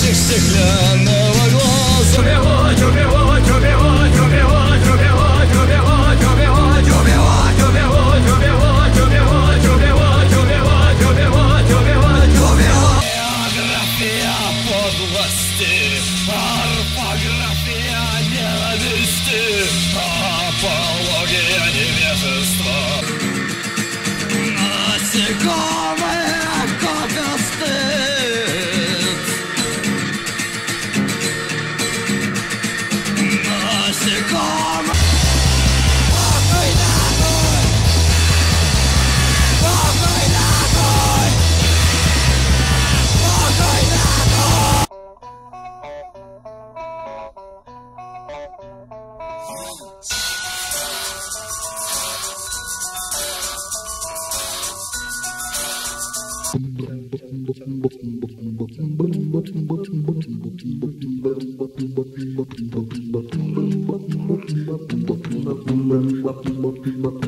блестящих стеклянного глаза. Убивать, убивать, убивать, убивать, убивать, убивать, убивать, убивать, убивать, убивать, убивать, убивать, убивать, убивать, убивать, убивать. География подлости, орфография ненависти, апология невежества. Насекомые, как остыт. Насекомые. Похуй нахуй. Похуй нахуй. Похуй нахуй. Bum